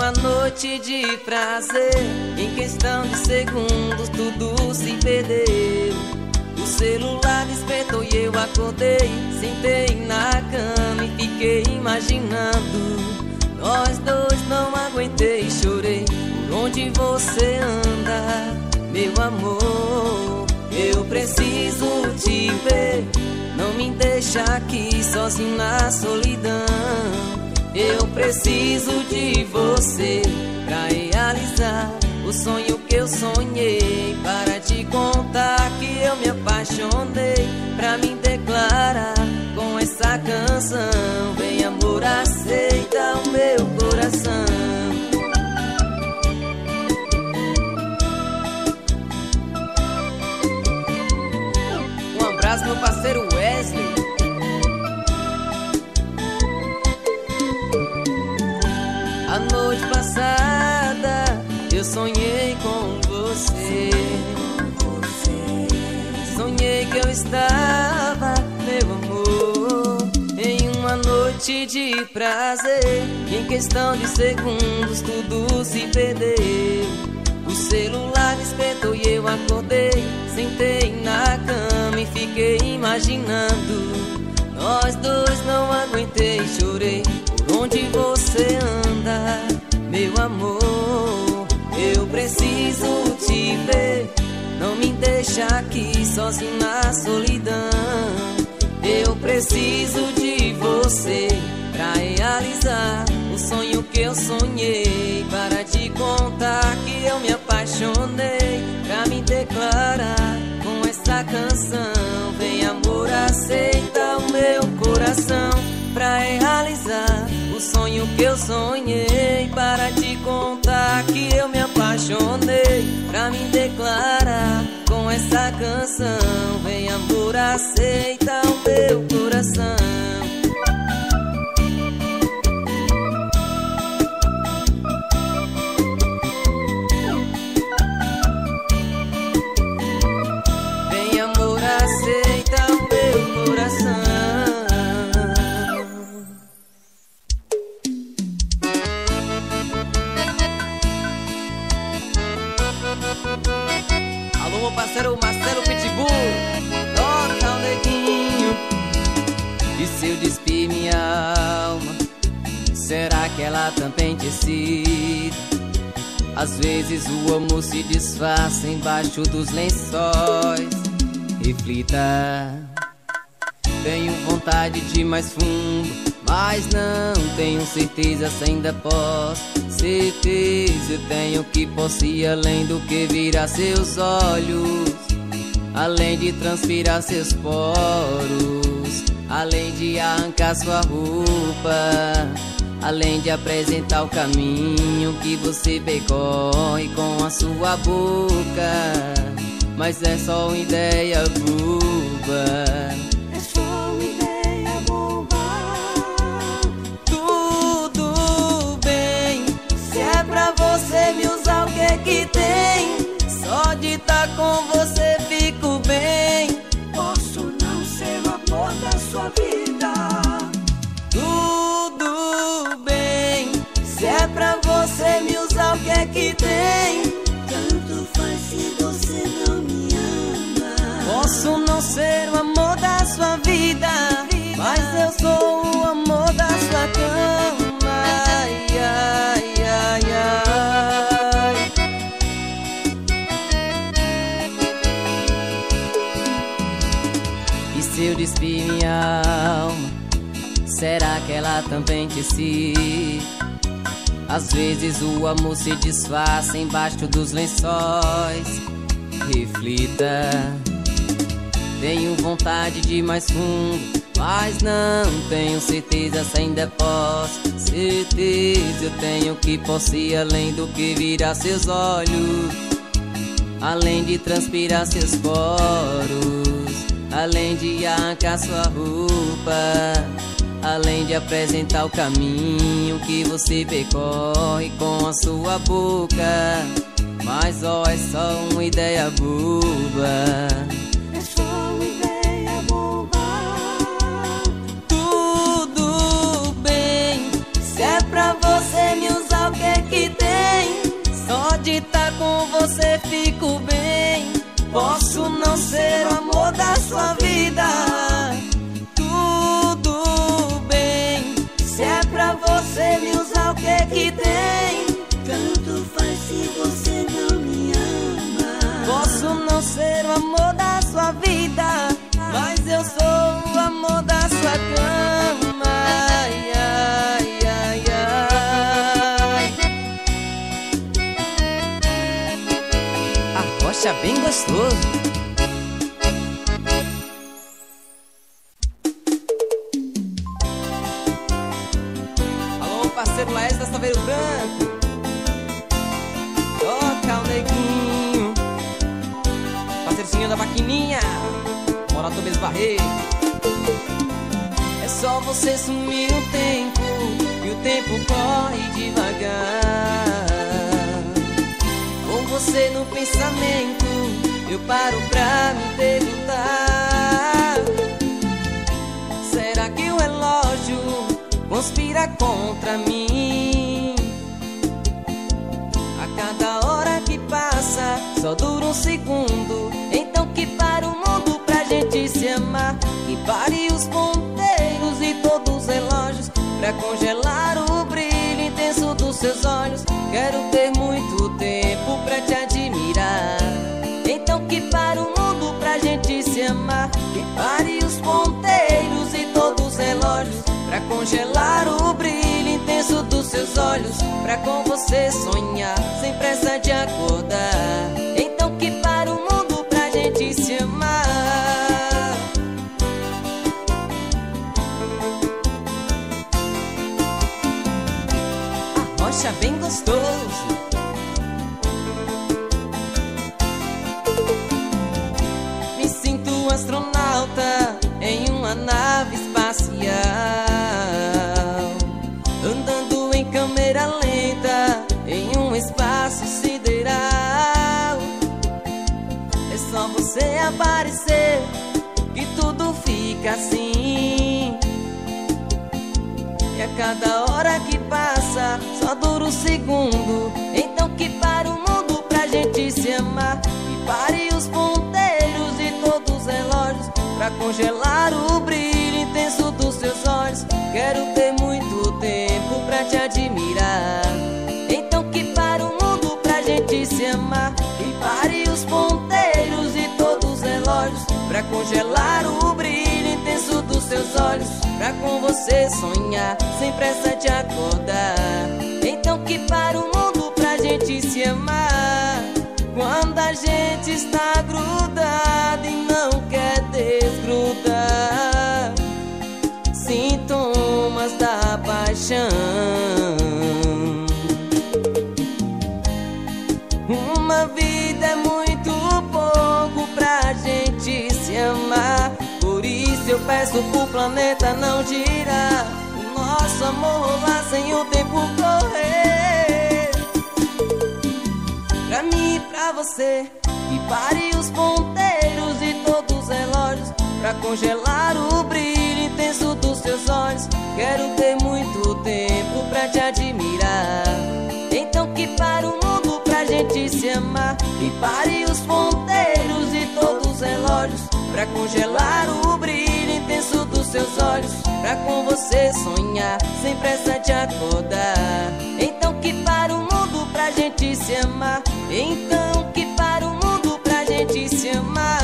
uma noite de prazer, em questão de segundos tudo se perdeu. O celular despertou e eu acordei, sentei na cama e fiquei imaginando. Nós dois, não aguentei, chorei. Por onde você anda, meu amor? Eu preciso te ver, não me deixa aqui sozinho na solidão. Eu preciso de você pra realizar o sonho que eu sonhei. Para te contar que eu me apaixonei, pra me declarar com essa canção. Vem amor, aceita o meu coração. Um abraço meu parceiro Wesley. A noite passada eu sonhei com você. Sonhei que eu estava, meu amor, em uma noite de prazer. Em questão de segundos tudo se perdeu. O celular despertou e eu acordei, sentei na cama e fiquei imaginando. Nós dois, não aguentei, chorei. Por onde você anda, meu amor? Eu preciso te ver, não me deixa aqui sozinho na solidão. Eu preciso de você pra realizar o sonho que eu sonhei. Para te contar que eu me apaixonei, pra me declarar com essa canção. Vem amor, aceita o meu coração pra realizar o sonho que eu sonhei. Para te contar que eu me apaixonei, pra me declarar com essa canção. Vem amor, aceita o meu coração. Vem amor, aceita o meu coração. Alô, meu parceiro Marcelo Pitbull, toca o neguinho. E se eu despir minha alma, será que ela também decide? Às vezes o amor se disfarça embaixo dos lençóis. Reflita, tenho vontade de mais fundo, mas não tenho certeza se ainda posso. Certeza eu tenho que posso ir além do que virar seus olhos, além de transpirar seus poros, além de arrancar sua roupa, além de apresentar o caminho que você percorre com a sua boca. Mas é só uma ideia boba. É só uma ideia boba. Tudo bem, se é pra você me usar, o que é que tem? Só de estar com você fico bem. Posso não ser o amor da sua vida. Tudo bem, se é pra você me usar, o que é que tem? Tanto faz se você não me ama. Posso não ser o amor da sua vida, mas eu sou o amor da sua cama. Ai, ai, ai, ai. E se eu despir minha alma, será que ela também decide? Às vezes o amor se disfarça embaixo dos lençóis. Reflita, tenho vontade de mais fundo, mas não tenho certeza se ainda posso. Certeza eu tenho que posso ir além do que virar seus olhos, além de transpirar seus poros, além de arrancar sua roupa, além de apresentar o caminho que você percorre com a sua boca. Mas ó, é só uma ideia boba. É só uma ideia boba. Tudo bem, se é pra você me usar, o que é que Arrocha bem gostoso. Alô, parceiro Laés da Saveiro Branco. Toca o neguinho, parceirinho da maquininha, Morato Tobias Barreiro. É só você sumir um tempo, e o tempo corre devagar. Com você no pensamento, eu paro pra me perguntar: será que o relógio conspira contra mim? A cada hora que passa, só dura um segundo. Então que para o mundo pra gente se amar. Que pare os ponteiros e todos os relógios pra congelar o brilho intenso dos seus olhos. Quero ter muito tempo pra te admirar. Então que para o mundo pra gente se amar. Que pare os ponteiros e todos os relógios pra congelar o brilho intenso dos seus olhos. Pra com você sonhar sem pressa de acordar. Então que para o mundo pra gente se amar. Arrocha bem gostoso. Me sinto um astronauta em uma nave espacial, andando em câmera lenta em um espaço sideral. É só você aparecer que tudo fica assim. E a cada hora que passa, só dura um segundo. Então que para o mundo pra gente se amar. Que pare os ponteiros e todos os relógios pra congelar o brilho intenso dos seus olhos. Quero ter muito tempo pra te admirar. Então que para o mundo pra gente se amar. Que pare os ponteiros e todos os relógios pra congelar o brilho intenso dos seus olhos. Pra com você sonhar sem pressa de acordar. Então que para o mundo pra gente se amar. Quando a gente está grudado e não quer desgrudar. Sintomas da paixão. Uma vida é muito pouco pra gente se amar. Por isso eu peço pro planeta não girar. O nosso amor rolar sem o tempo correr. Pra mim e pra você. Que pare os ponteiros e todos os relógios pra congelar o brilho intenso dos seus olhos. Quero ter muito tempo pra te admirar. Então que para o mundo pra gente se amar. Que pare os ponteiros e todos os relógios pra congelar o brilho intenso dos seus olhos. Pra com você sonhar sem pressa de acordar. Então que para o mundo pra gente se amar. Então que para o mundo pra gente se amar.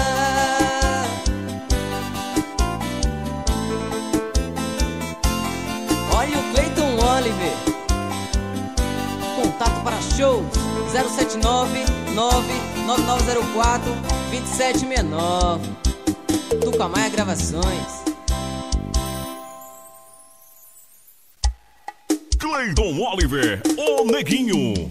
Olha o Cleiton Oliver. Contato para shows 079-99904-2769. Tucamaia Gravações. Cleiton Oliver, o Neguinho.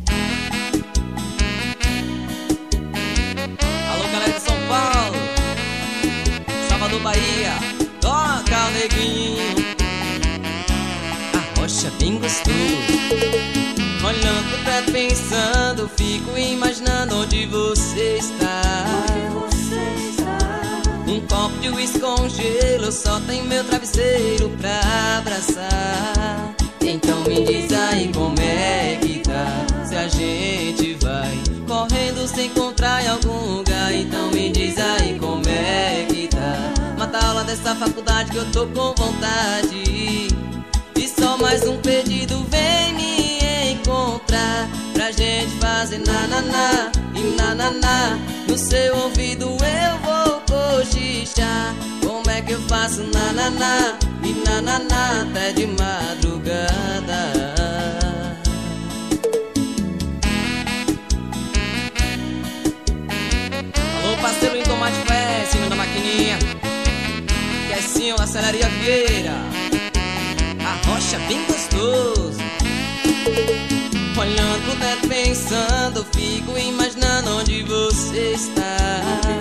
Alô, galera de São Paulo, Salvador, Bahia. Toca o Neguinho. Arrocha bem gostoso. Olhando pro teto pensando, fico imaginando onde você está. Um copo de uísque com gelo, só tem meu travesseiro pra abraçar. Então me diz aí como é que tá. Se a gente vai correndo se encontrar em algum lugar. Então me diz aí como é que tá. Mata a aula dessa faculdade que eu tô com vontade. E só mais um pedido, vem me encontrar. Pra gente fazer na-na-na e na-na-na. No seu ouvido eu vou cochichar. Como é que eu faço na-na-na e na-na-na até de madrugada. Marcinho da Celaria Vieira. A rocha bem gostoso. Olhando pro teto pensando, fico imaginando onde você está.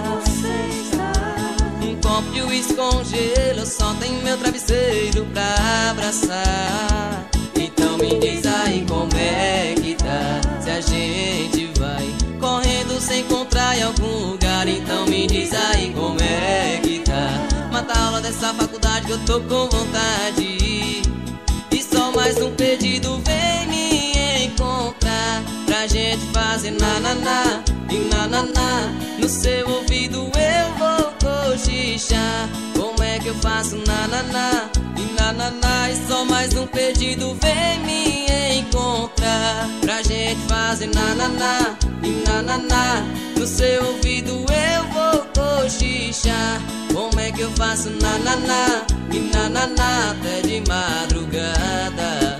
Um copo de uísque com gelo, só tem meu travesseiro pra abraçar. Então me diz aí como é que tá, se a gente vai correndo sem encontrar em algum lugar. Então me diz aí como é que tá, mata a aula dessa faculdade que eu tô com vontade. E só mais um pedido, vem me encontrar pra gente fazer na-na-na e na-na-na. No seu ouvido eu vou cochichar, como é que eu faço na-na-na e na-na-na. E só mais um pedido, vem me encontrar pra gente fazer na-na-na e na-na-na. No seu ouvido eu vou cochichar, como é que eu faço na-na-na e na-na-na até de madrugada.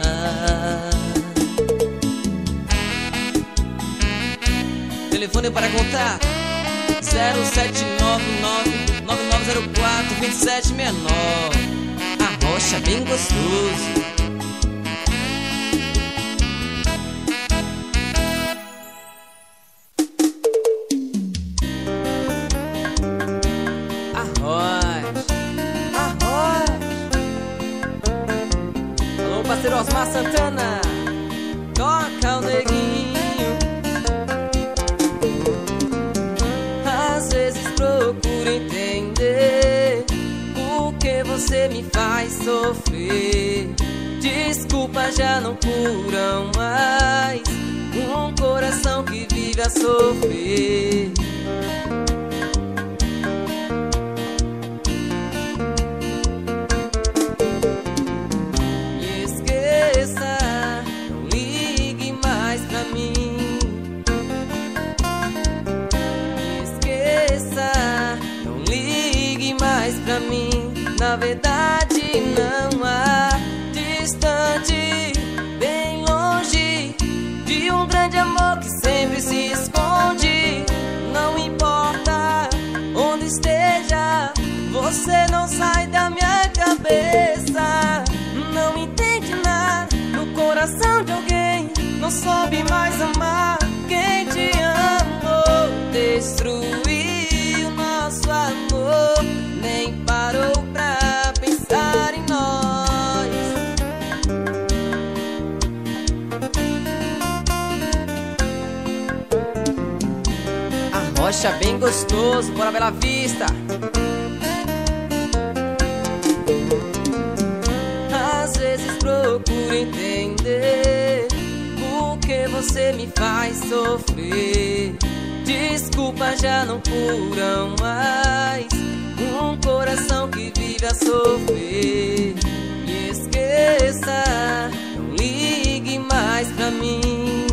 Telefone para contato 0799-9904-2769. A rocha bem gostoso. Alô, parceiro Osmar Santana, toca o neguinho. Às vezes procuro entender por que você me faz sofrer. Desculpas já não curam mais um coração que vive a sofrer. Me esqueça, não ligue mais pra mim. Me esqueça, não ligue mais pra mim. Na verdade não há distante, bem longe de um grande amor que sempre se esconde. Não importa onde esteja, você não sai da minha cabeça. Não entende nada no coração de alguém, não soube mais amar quem te amou. Destruiu nosso amor, nem parou pra pensar em nós. A rocha bem gostoso, bora Bela Vista. Às vezes procuro entender por que você me faz sofrer. Desculpas já não curam mais um coração que vive a sofrer. Me esqueça, não ligue mais pra mim.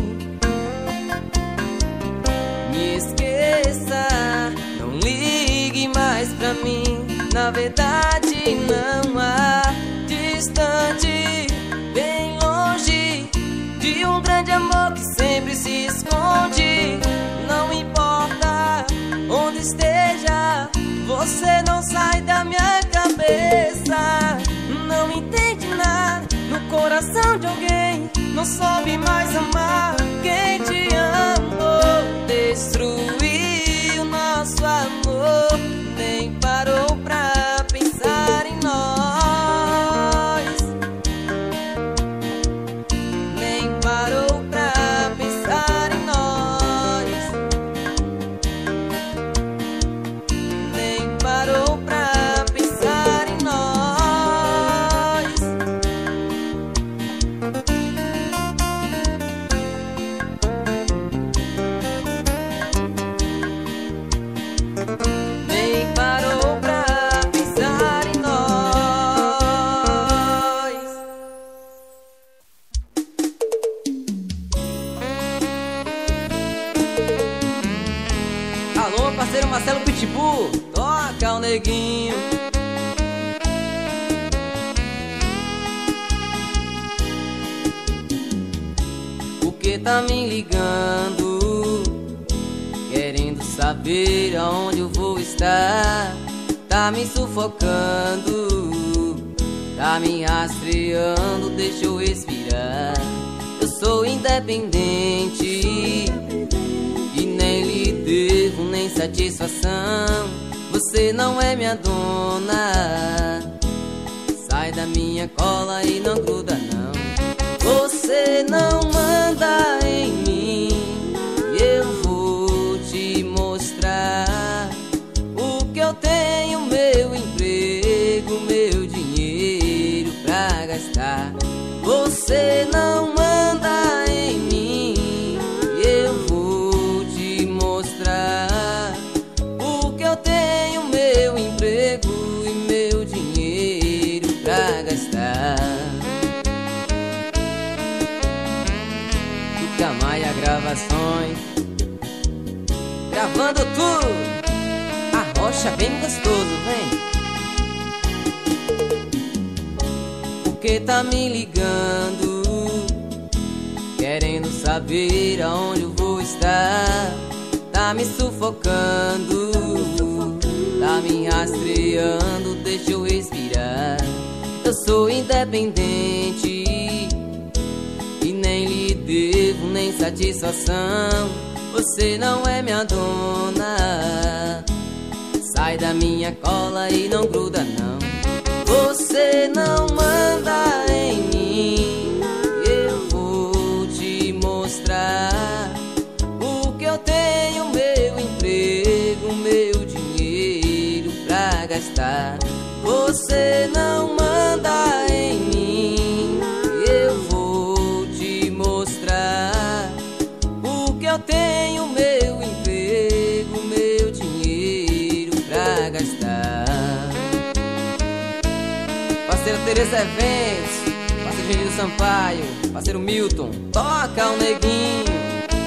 Me esqueça, não ligue mais pra mim. Na verdade não há distante, bem longe de um grande amor que sempre se esconde. Não importa onde esteja, você não sai da minha cabeça. Não entende nada no coração de alguém, não soube mais amar quem te amou. Destruiu nosso amor, nem parou pra pensar em nós. Nem parou pra pensar em nós. Nem parou pra pensar em nós. Nem parou pra pensar em nós. Alô, parceiro Marcelo Pitbull, toca o neguinho. Por que tá me ligando, querendo saber aonde eu vou estar? tá me sufocando, tá me rastreando, deixa eu respirar. Eu sou independente e nem lhe devo nem satisfação. Você não é minha dona, sai da minha cola e não gruda não. Você não manda em mim, eu vou te mostrar o que eu tenho, meu emprego, meu dinheiro pra gastar. Você não manda em mim, eu vou te mostrar o que eu tenho, meu emprego e meu dinheiro pra gastar. Maia Gravações, gravando tudo, a rocha bem gostoso, vem. Porque tá me ligando, querendo saber aonde eu vou estar. Tá me sufocando, tá me rastreando, deixa eu respirar. Eu sou independente e nem lhe devo nem satisfação. Você não é minha dona, sai da minha cola e não gruda não. Você não manda em mim, eu vou te mostrar o que eu tenho, meu emprego, meu dinheiro pra gastar. Você não manda em mim, eu vou te mostrar o que eu tenho, meu emprego, meu dinheiro pra gastar. Parceira Tereza Eventos, parceiro Genildo Sampaio, parceiro Milton, toca o neguinho.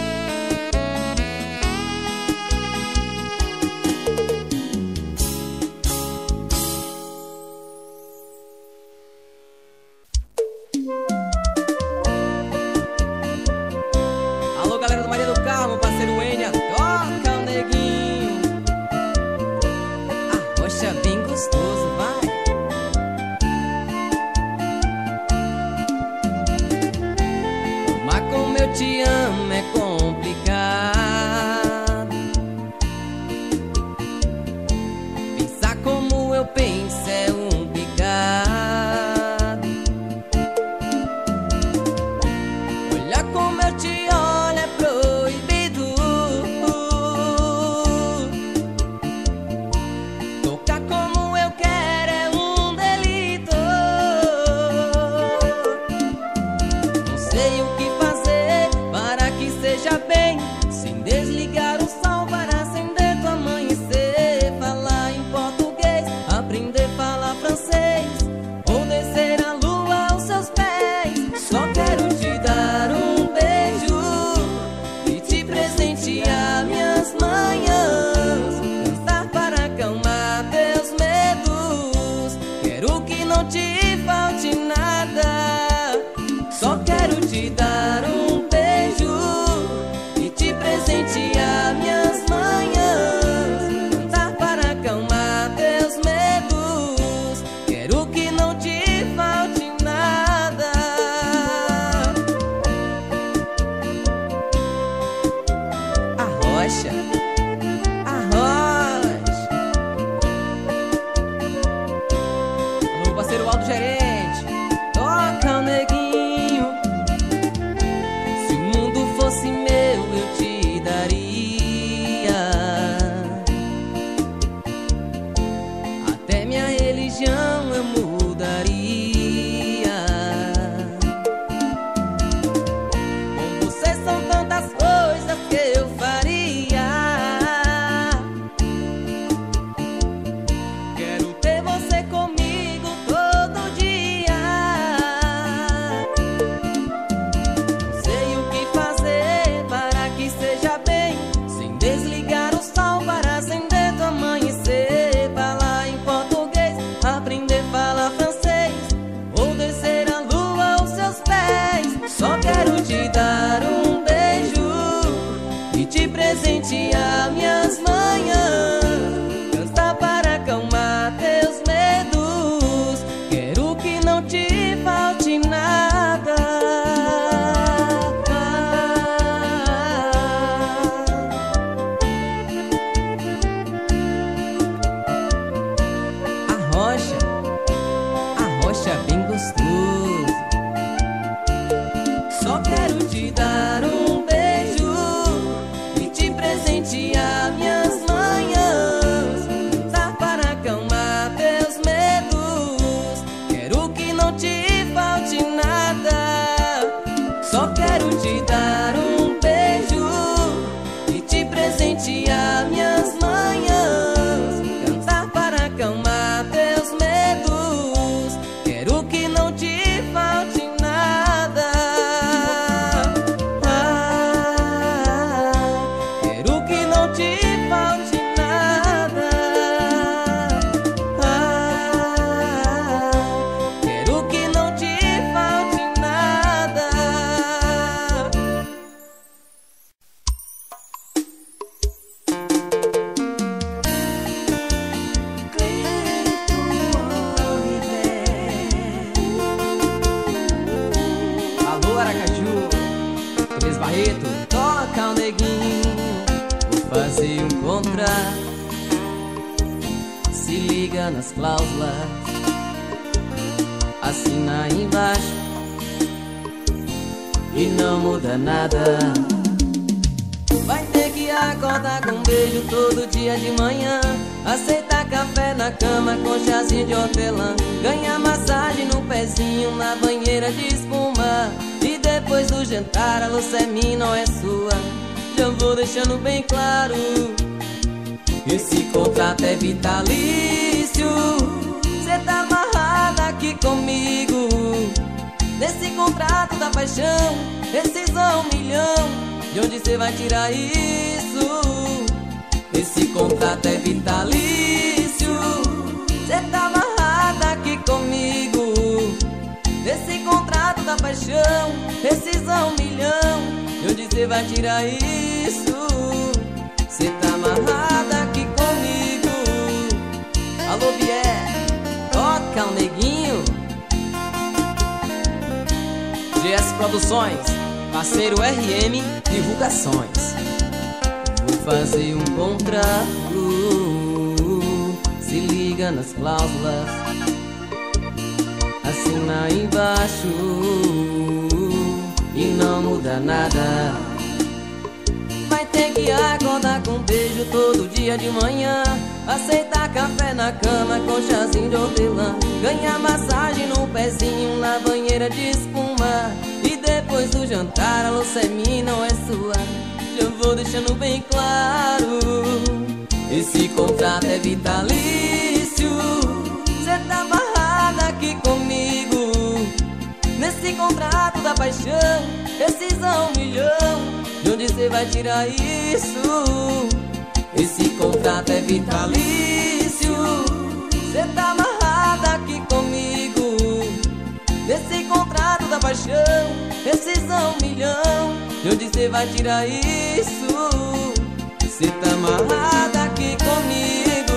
Alô, galera do Maria do Carmo, parceiro Enya, toca o neguinho. A rocha é bem gostoso, vai. Mas como eu te amo é complicado. Pensar como eu penso é um pecado. Olhar como eu te olho é proibido. jeito, toca o neguinho. Vou fazer um contrato, se liga nas cláusulas, assina embaixo e não muda nada. Vai ter que acordar com um beijo todo dia de manhã, aceitar café na cama com chazinho de hortelã, ganhar massagem no pezinho na banheira de espuma. E depois do jantar a luz é minha, não é sua. Já vou deixando bem claro, esse contrato é vitalício. Cê tá amarrada aqui comigo, nesse contrato da paixão, rescisão 1 milhão. De onde cê vai tirar isso? Esse contrato é vitalício. Cê tá amarrada aqui comigo, nesse contrato da paixão, rescisão 1 milhão. De onde cê vai tirar isso? Cê tá amarrada aqui comigo. Alô, Bié, toca o neguinho. GS Produções, parceiro RM Divulgações. Vou fazer um contrato, se liga nas cláusulas, assina embaixo e não muda nada. Vai ter que acordar com um beijo todo dia de manhã, aceitar café na cama com chazinho de hortelã, ganhar massagem no pezinho na banheira de espuma. E depois do jantar a louça é minha, não é sua. Já vou deixando bem claro, esse contrato é vitalício. Cê tá amarrada aqui comigo, nesse contrato da paixão, rescisão 1 milhão. De onde cê vai tirar isso? Esse contrato é vitalício. Cê tá amarrada aqui comigo, nesse contrato da paixão, rescisão 1 milhão. De onde cê vai tirar isso? Cê tá amarrada aqui comigo.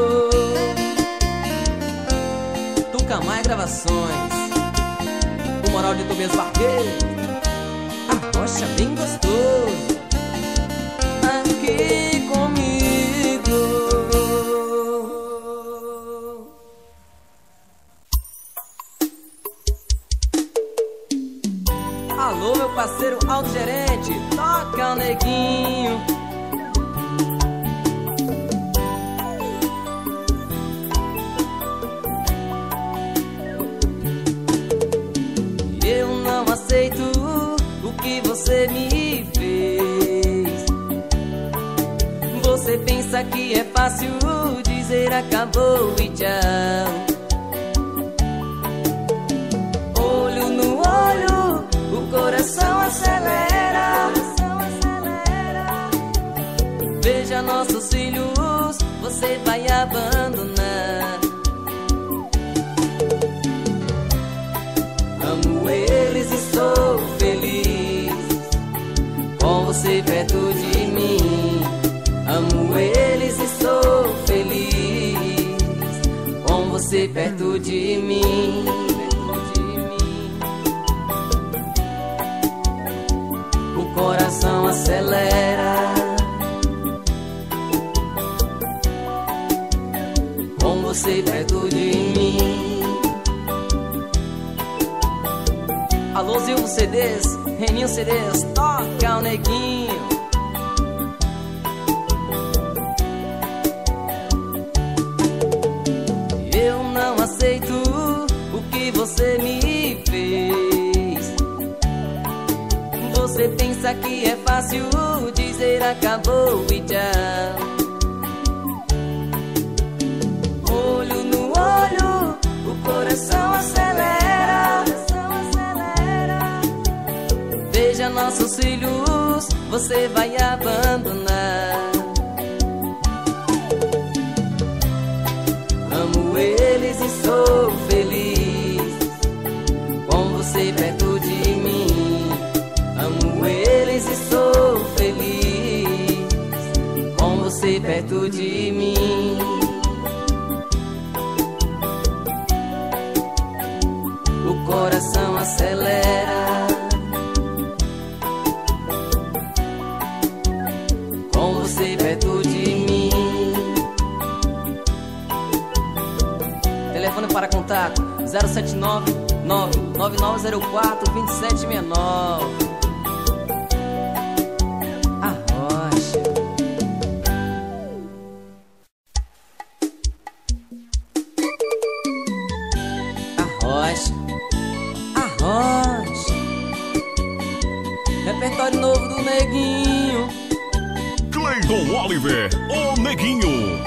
Tucamai Gravações, o moral de Tobias Barqueiro, a rocha bem gostoso, aqui comigo. Alô, meu parceiro autogerente, toca o neguinho. Eu não aceito o que você me fez. Você pensa que é fácil dizer acabou e tchau. Olho no olho, o coração acelera. Veja nossos filhos, você vai abandonar. Amo eles e sou feliz com você perto de mim. Amo eles e sou feliz com você perto de mim. O coração acelera com você perto de mim. Alô, Zilvo CDs, Reninho CDs, toca o neguinho. Eu não aceito o que você me fez. Você pensa que é fácil dizer acabou e tchau. Olho no olho, o coração acelera. Veja nossos filhos, você vai abandonar. Amo eles e sou feliz com você perto de mim. Amo eles e sou feliz com você perto de mim. O coração acelera 079-9904-2769. Repertório novo do Neguinho. Cleiton Oliver, o Neguinho.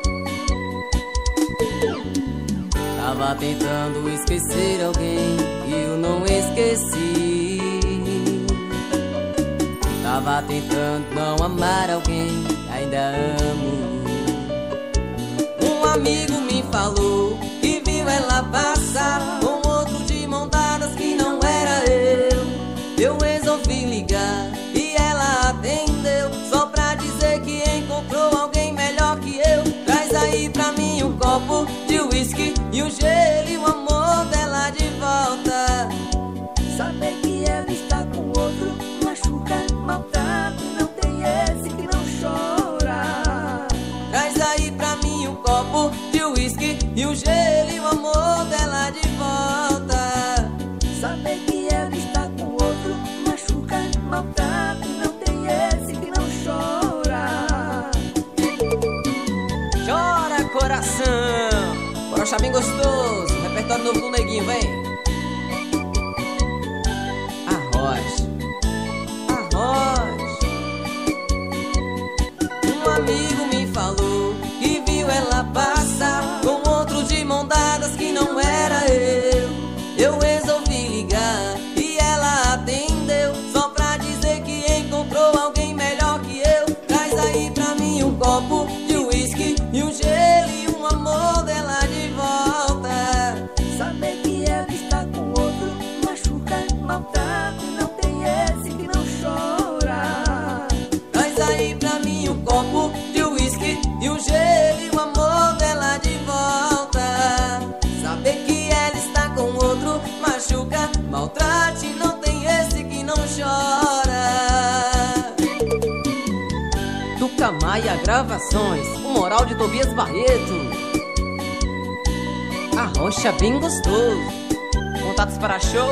Tava tentando esquecer alguém e eu não esqueci. Tava tentando não amar alguém, ainda amo. Um amigo me falou que viu ela passar com outro de mão dadas que não era eu. Eu resolvi ligar e ela atendeu, só pra dizer que encontrou alguém melhor que eu. Traz aí pra mim um copo de uísque e um gelo e o amor dela de volta. Saber que ela está com outro machuca, maltrata, não tem esse que não chora. Traz aí pra mim um copo de uísque e um gelo e o amor dela de volta. Saber que ela está com outro machuca, maltrata, não tem esse que não chora. Chora, coração, brocha bem gostoso. Repertório novo do Neguinho, vem. Arroz. Um amigo me falou que viu ela passar com outro de mão dadas que não era eu. Eu resolvi ligar e ela atendeu, só pra dizer que encontrou alguém melhor que eu. Traz aí pra mim um copo de uísque e um gelo e um amor dela de volta. Saber que ela está com outro machuca, maltrata, não tem esse que não chora. Traz aí pra mim um copo de uísque e um gelo e um amor dela de volta. Saber que ela está com outro machuca, maltrate, não tem esse que não chora. Tuca Maia Gravações, um moral de Tobias Barreto. Arrocha bem gostoso. Contatos para show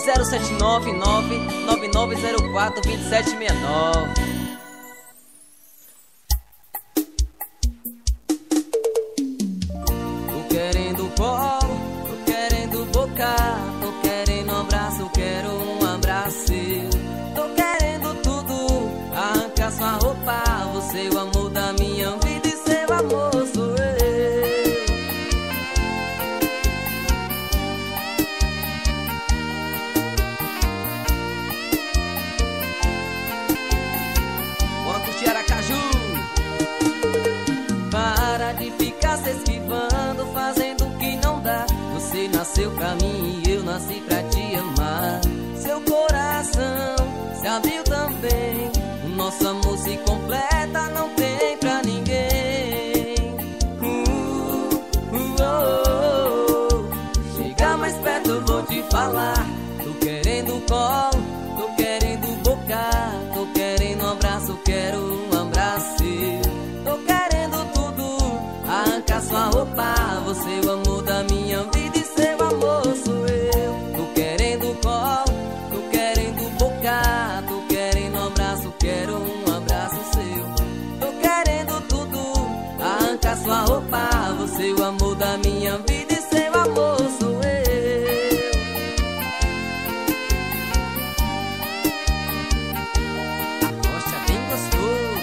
0799-9904-2769. Tô querendo colo, tô querendo boca, tô querendo um abraço, eu quero um abraço seu. Tô querendo tudo, arrancar sua roupa, você é o amor da minha vida e seu amor sou eu. Bora curtir Aracaju. Para de ficar se esquivando, fazendo o que não dá. Você nasceu pra mim e eu nasci pra te amar. Seu coração se abriu também, o nosso amor se completa, não tem pra ninguém. Chega mais perto, eu vou te falar. Tô querendo colo, tô querendo boca, tô querendo um abraço, eu quero um abraço seu. Tô querendo tudo, arrancar sua roupa, você é o amor da minha vida e seu amor sou eu. Tô querendo colo, tô querendo boca, tô querendo um abraço, quero um abraço seu. Tô querendo tudo, arrancar sua roupa, você é o amor da minha vida e seu amor sou eu. Arrocha bem gostoso.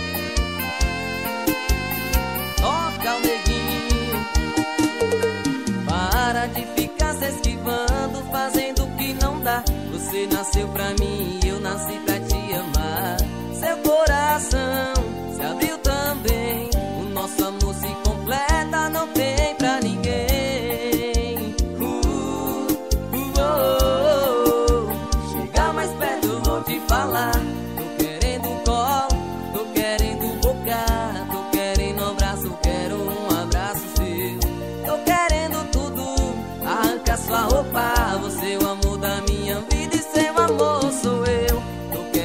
Toca o Neguinho. Para de ficar se esquivando, fazendo o que não dá. Você nasceu pra mim e eu nasci pra te amar. Seu coração se abriu também, o nosso amor se completa, não tem pra ninguém. Chega mais perto, eu vou te falar. Tô querendo colo, tô querendo boca, tô querendo um abraço, quero um abraço seu. Tô querendo tudo, arranca sua roupa, você é o amor da minha vida e seu amor sou eu. Tô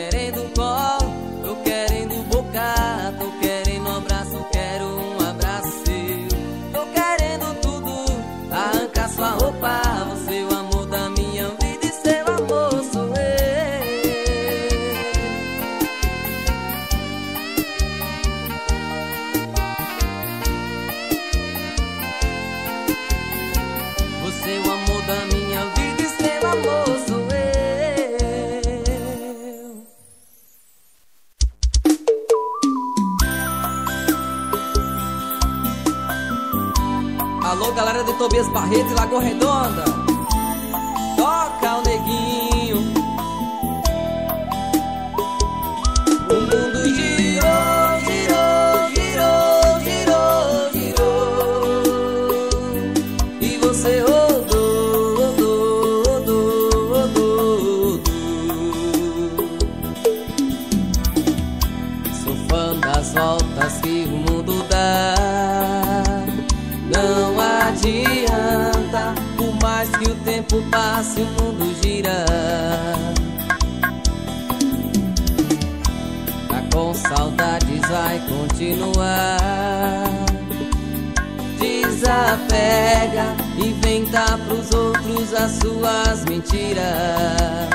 Alô, galera de Tobias Barreto e Lagoa Redonda. Toca o neguinho. O mundo girou, girou, girou, girou, girou. E você rodou, rodou, rodou, rodou, rodou. Sou fã das voltas que o mundo dá. Não adianta, por mais que o tempo passe, o mundo gira. Tá com saudades, vai continuar. Desapega, inventa pros outros as suas mentiras.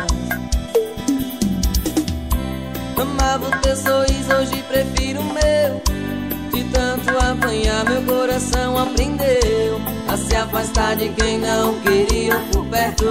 Amava o teu sorriso, hoje prefiro o meu. De tanto apanhar, meu coração aprendeu a se afastar de quem não queria por perto.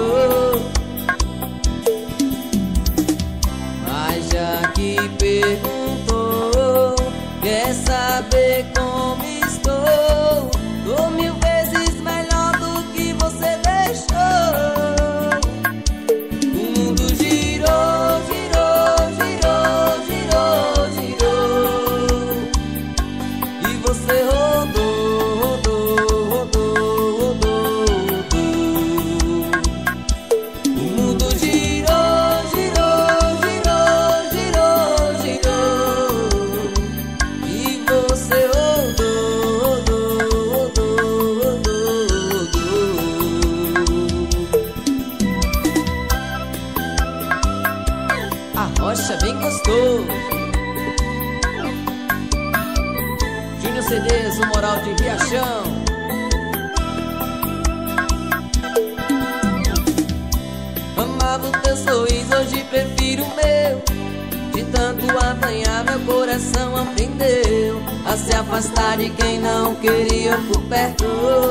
Mas já que perguntou, quer saber como estou? Tô 1000 vezes melhor do que você deixou. O mundo girou, girou, girou, girou, girou. E você rodou, rodou, rodou, rodou, rodou. O mundo girou, girou, girou, girou, girou. E você rodou, rodou, rodou, rodou, rodou. A rocha bem gostoso. Júnior CDs, o moral de Riachão. Amava o teu sorriso, hoje prefiro o meu. De tanto apanhar, meu coração aprendeu a se afastar de quem não queria por perto.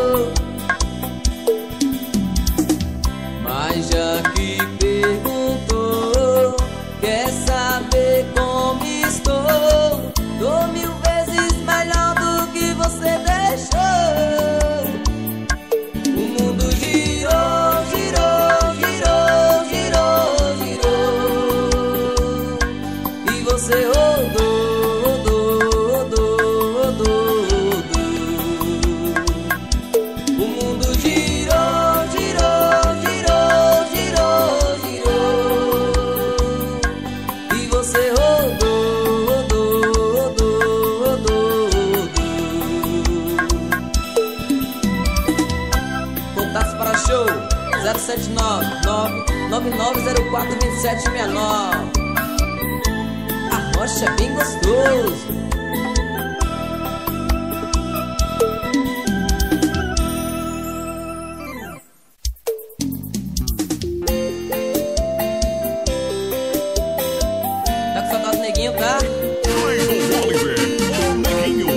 Mas já que perguntou, quer saber como estou? Tô 1000 vezes melhor do que você deixou. O mundo girou, girou, girou, girou, girou. E você rodou, rodou, rodou, rodou, rodou. O mundo girou, girou, girou, girou, girou. E você rodou, rodou, rodou, rodou, rodou. Contatos para show 079-99904-2769. A rocha é bem gostoso. Tá com saudade do neguinho, tá? Clayton Oliver, o neguinho.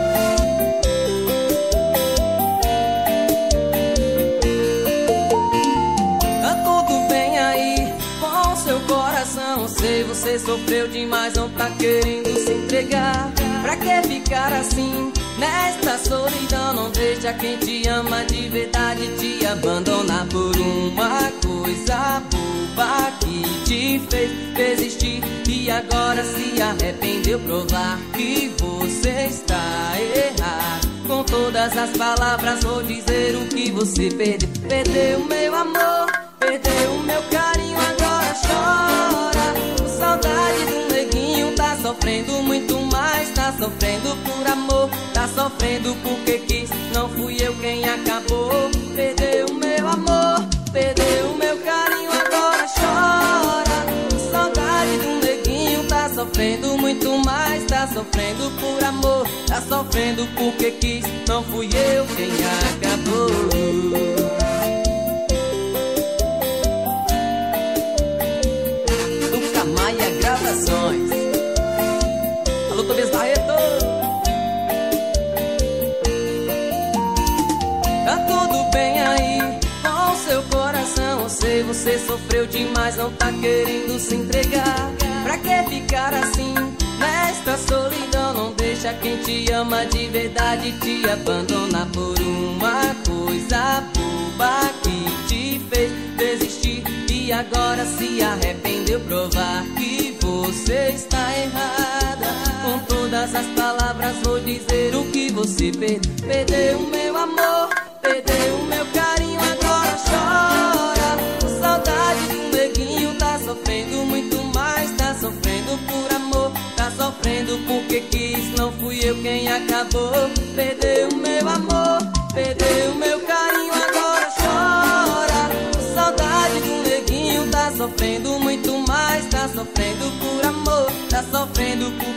Tá tudo bem aí com seu coração. Sei, você sofreu demais, não tá querendo se entregar. Pra que ficar assim nesta solidão? Não deixa quem te ama de verdade te abandonar por uma coisa boba que te fez desistir e agora se arrependeu. Provar que você está errado. Com todas as palavras vou dizer o que você perdeu. Perdeu meu amor, perdeu o meu carinho, agora chora. Com saudade do neguinho, tá sofrendo muito mais. Tá sofrendo por amor, tá sofrendo porque quis. Não fui eu quem acabou. Perdeu meu amor, perdeu o meu carinho, agora chora. Com saudade do neguinho, tá sofrendo muito mais. Tá sofrendo por amor, tá sofrendo porque quis. Não fui eu quem acabou. Maia Gravações. Alô, Tobias Barreto. Tá tudo bem aí com seu coração. Eu sei, você sofreu demais, não tá querendo se entregar. Pra que ficar assim nesta solidão? Não deixa deixa quem te ama de verdade te abandonar por uma coisa boba que te fez desistir e agora se arrependeu. Provar que você está errada. Com todas as palavras vou dizer o que você perdeu. Perdeu o meu amor, perdeu o meu carinho, agora chora. Com saudade do neguinho, tá sofrendo muito mais. Tá sofrendo por amor, tá sofrendo porque quis. Não fui eu quem acabou. Perdeu o meu amor, perdeu o meu carinho, agora chora. Com saudade do neguinho, tá sofrendo muito mais. Tá sofrendo por amor, tá sofrendo por